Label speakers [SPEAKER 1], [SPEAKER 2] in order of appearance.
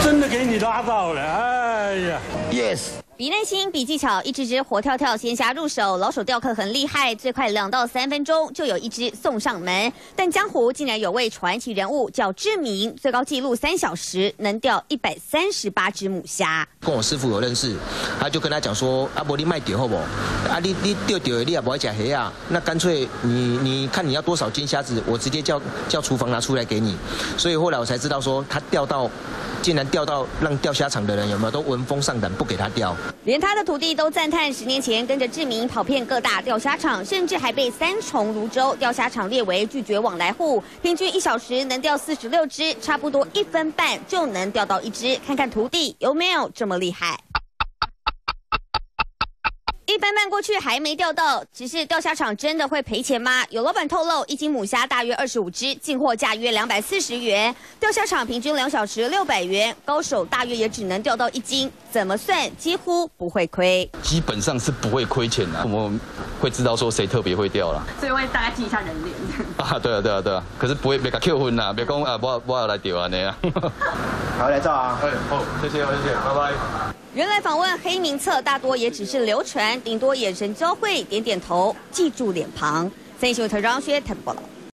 [SPEAKER 1] 真的给你拉到了，哎呀
[SPEAKER 2] ，yes。
[SPEAKER 3] 比耐心，比技巧，一只只活跳跳鲜虾入手，老手钓客很厉害，最快2到3分钟就有一只送上门。但江湖竟然有位传奇人物叫志明，最高纪录3小时能钓138只母虾。
[SPEAKER 2] 跟我师傅有认识，他就跟他讲说：啊，不你卖钓好不好？啊，你钓的你也不会吃虾啊，那干脆你看你要多少斤虾子，我直接叫厨房拿出来给你。所以后来我才知道说，他竟然钓到让钓虾场的人有没有都闻风丧胆，不给他钓。
[SPEAKER 3] 连他的徒弟都赞叹，10年前跟着志明跑遍各大钓虾场，甚至还被3重泸州钓虾场列为拒绝往来户。平均1小时能钓46只，差不多1分半就能钓到1只。看看徒弟有没有这么厉害。 1分半过去还没钓到，只是钓虾场真的会赔钱吗？有老板透露，1斤母虾大约25只，进货价约240元。钓虾场平均2小时600元，高手大约也只能钓到1斤，怎么算几乎不会亏。
[SPEAKER 4] 基本上是不会亏钱的，我们会知道说谁特别会钓啦，
[SPEAKER 3] 所以会大概记一下人脸。
[SPEAKER 4] 啊，对啊，可是不会别个扣分啦，别讲啊，我要来钓啊那样。
[SPEAKER 2] 好，来照啊。
[SPEAKER 4] 哎，好，谢谢，拜拜。
[SPEAKER 3] 原来访问黑名册大多也只是流传，顶多眼神交汇、点点头，记住脸庞。三立新闻台张轩台北报道。